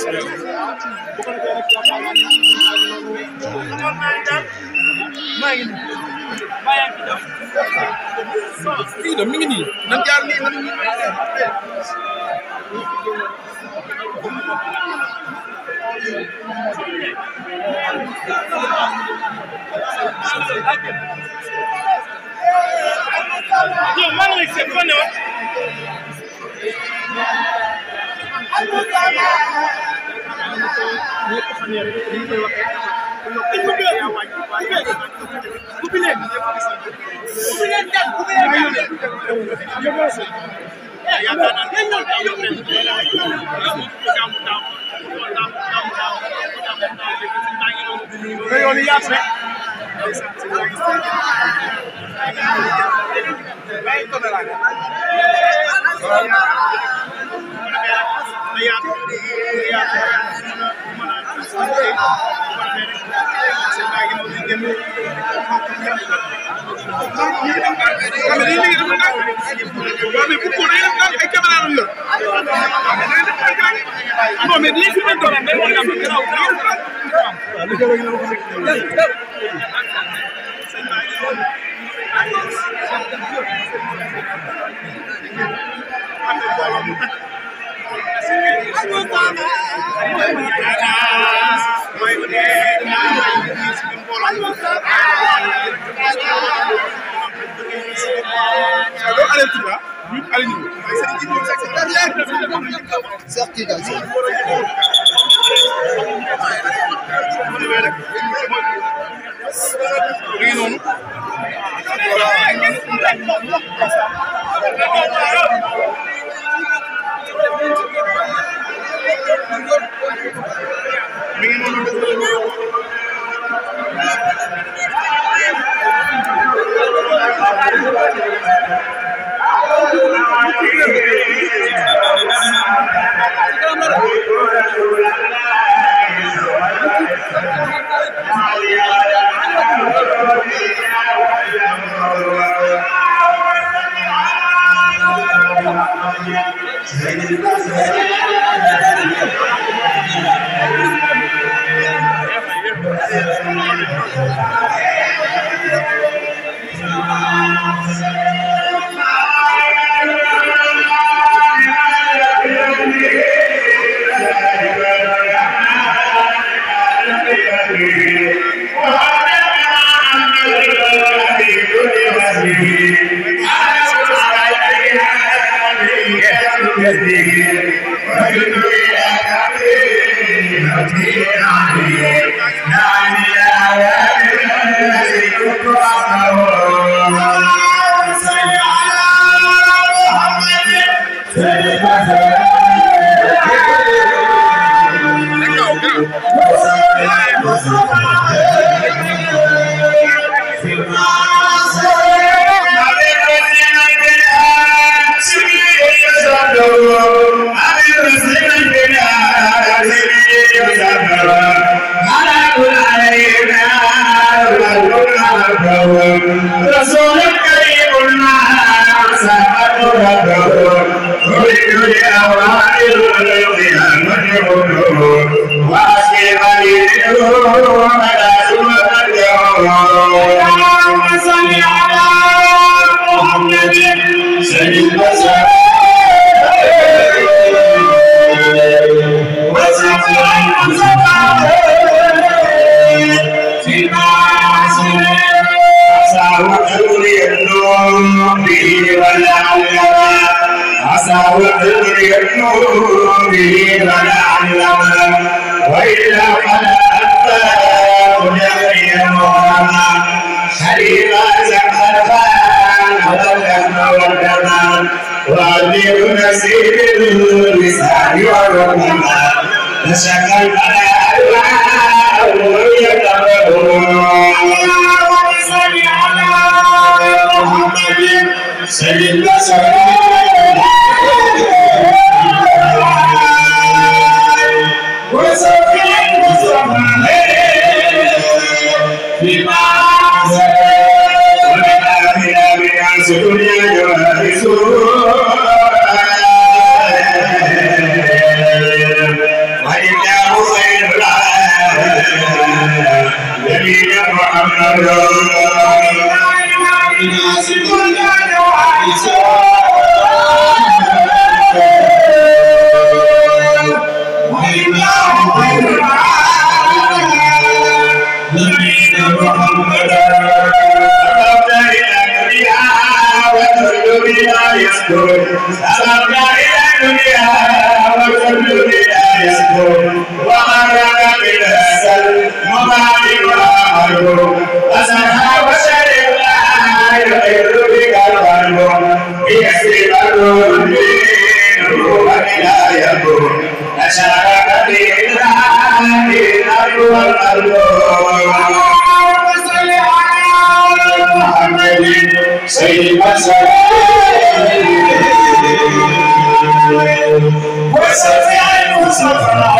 Kii de mi ngi nii nan jaar nii nan Why لا يسكن سلام إلى الدنيا وكل لا يسكن وغرق بالأسل مبارك وأمره وسمع وشرب لا يقر بك القلب بيسر الدين ولا يكون أشار بالله الأرض والقلب صل على محمد سيد وسفع المصطفى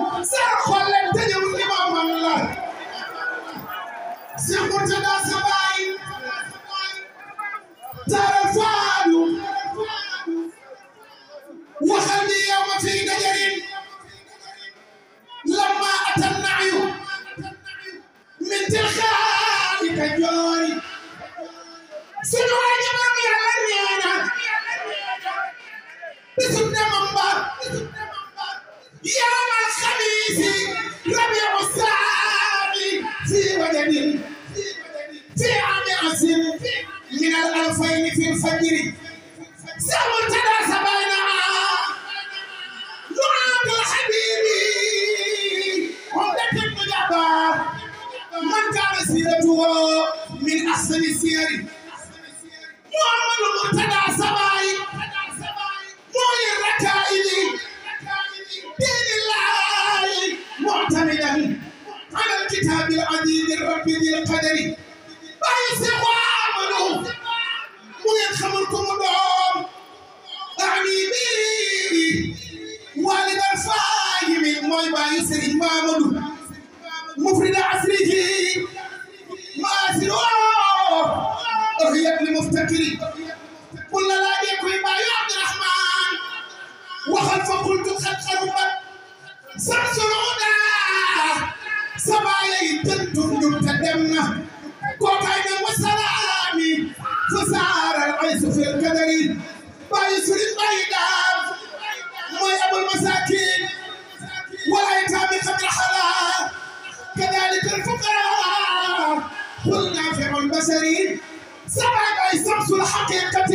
Cheikh Mourtada sa baay أحسن السير محمد مرتضى سباي موي الركائز دين الله معتمدا على الكتاب العزيز الرب ذي القدر باي سوامنو موي خمركم دوم أعني بي والد الفاهم موي باي سري مامدو مفرد عصره ما سروه أغيب لمفتكري قل لا يكوي باي عبد الرحمن وخلف قلت قد خربت سرسلونا سبايا تنتم تدمنا كوكاينا وسلامي فسار العيس في القدر باي سرين باي دام موي أبو المساكين والأيتام قدر حلا كذلك الفقراء قلنا في البشر سبايا شمس الحقيقة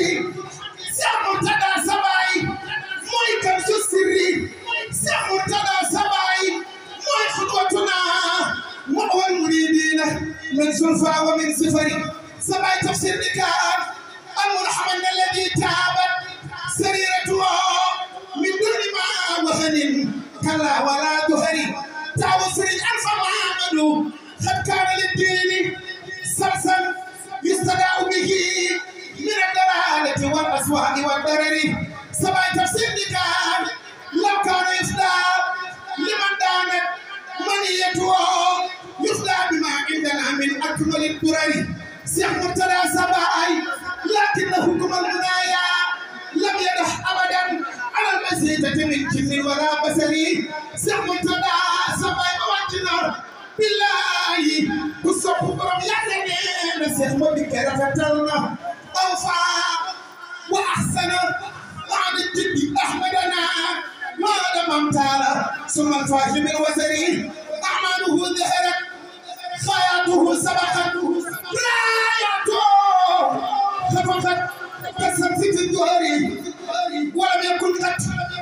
سمرتدى سباي موي كنز السري سمرتدى سباي موي خطوتنا مأوى المريدين من زلفى ومن سفر سباي تفسير نكام المرحمن الذي تابت سريرته من دون ما وهن كلا ولا دهري تعو سري ألف محمد قد كان للدين سرسا يستدعى به من الدلالة والأسواق والضرر سباي تفسير نكام لو كان يفدى لمن دانت منيته يفدى بما عندنا من أكمل الدرر شيخ مرتضى سباي لكنه كما المنايا لم يدح أبدا على المسيطة من جن ولا بصري شيخ مرتضى سباي موجنا بالله كسوف برم يعلمين شيخ مبكر فتلنا أوفى وأحسن بعد الجد أحمدنا ما دم امتالا ثم الفاحم الوزري أعماله ظهرت خياطه سبقت رايته خفقت كالشمس في الظهر ولم يكن قد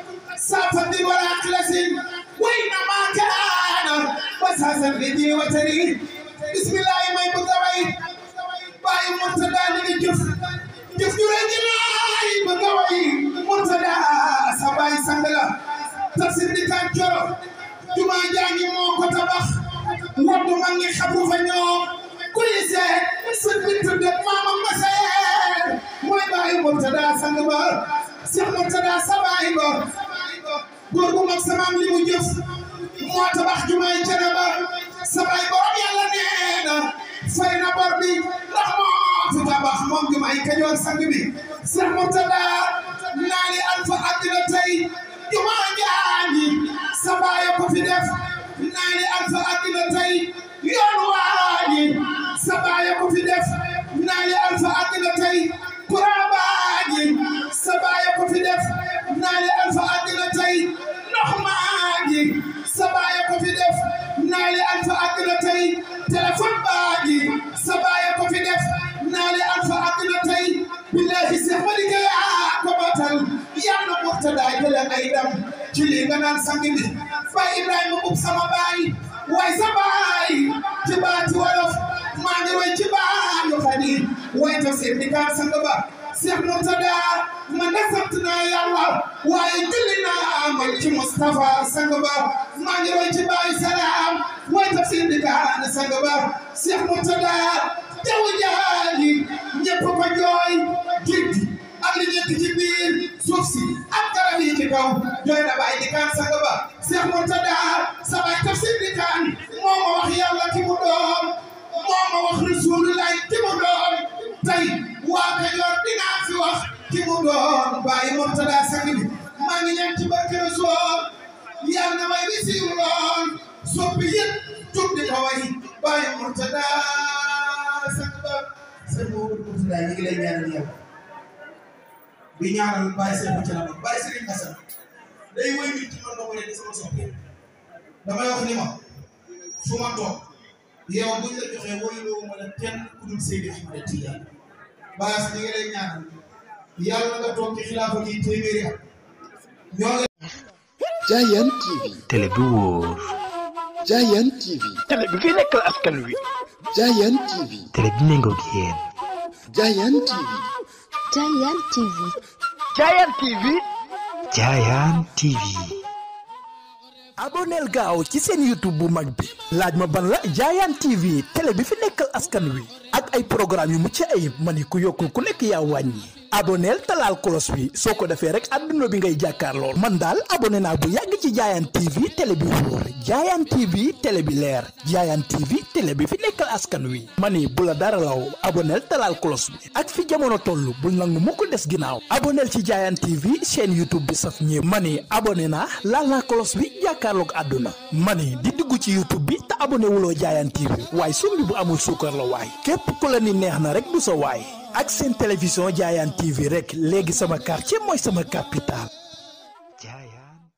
سافد ولا أقلس وإنما كان وساسا لذي وتري بسم الله ما يبقى باي مرتضى لجف جف جرجلاي بقوي مرتضى سباي سانغلا تفسير دي كان جورو جما جاني موكو تبخ ودو ماني خبرو فا ñoom kuy seet sa bintu de mama maser moy baay Murtada sang ba Cheikh Murtada sabaay ba góor gu mag samaam li mu jëf moo tabax jumaay Cenaba sabaay borom yàlla nee na fay na bor bi ndax moo fi tabax moom jumaay Kajoor sang bi Cheikh Murtada naali alfa àddina tey jumaa jaangi sabaay ko fi def naali alfa àddina tey yoon waaji sabaay ko fi def naali alfa àddina tey kurabaaji sabaay ko fi def naali alfa àddina tey ndox maaji sabaay ko fi def naali alfa àddina tey téléphone baaji sabaay ko fi def naali alfa àddina tey billahi Seex Malika yaa ko batal yàlla Murtada jële ay dam ci li nga naan sang bi Baay Ibrahima ub sama baay way sa baay ci baati wolof maa ngi way ci baayu xadi way tafsir di kaan sang ba Seex Murtada man de sant naa yàlla waaye julli naa man ci Mustafa sang ba maa ngi way ci baayu salaam way tafsir di kaan sang ba Seex Murtada jaww jaali ñëpp ko jooy géej ak li nekk ci biir suuf si ak garab yi ci kaw jooy na baay di kaan sang ba Seex Murtada sa baay tafsir di kaan moo ma wax yàlla ki mu doon moo ma wax Rasulullah ki mu doon tey waa Kajoor dinaa fi wax ki mu doon baay Murtada sang bi maa ngi ñaan ci barke Rasul yàlla na may bi siiw lool soppi yëpp jug di ko way baay Murtada sang ba sëñ Maodo Murtada ñu ngi lay ñaanal yàlla bi ñaanal Baye Seydou Thiel Baye Serigne Assane day woy nit ci man ba pare di sama soppi damay wax ni ma fu ma toog yow buñ la joxee woyloo ma la kenn ku dul Seydi Ahmed Tidiane Baye ñu ngi lay ñaanal yàlla nga toog ci xilaafa gi téeméeri at ñoo Giant TV télé bu wóor Giant TV. télé bi fi nekkal askan wi. Giant TV. télé bi méngoog yéen. Giant TV. Giant TV. Giant TV. Giant TV. aboneel gaaw ci seen YouTube bu mag bi. laaj ma ban la Giant TV télé bi fi nekkal askan wi. ak ay programme yu mucc ayib ma ni ku yokkul ku nekk yaa wàññi. aboneel talaal kolos bi soo ko defee rek adduna bi ngay jàkkaarloo. man daal abonné naa bu yàgg ci Giant TV télé bi wóor Giant TV télé bi leer Giant TV télé bi fi nekkal askan wi. ma ni bu la dara law aboneel talaal kolos bi ak fi jamono toll bul nangu mu ko des ginnaaw. aboneel ci Giant TV chaîne YouTube bi saf ñëpp. ma ni abonné naa laal naa kolos bi jàkkaarloog àdduna. ma ni di dugg ci YouTube bi te abonné wuloo Giant TV waaye sumbi bu amul suukar la waay. képp ku la ni neex na rek du sa waay. ak seen télévision Giant TV rek léegi sama quartier mooy sama capital. Giant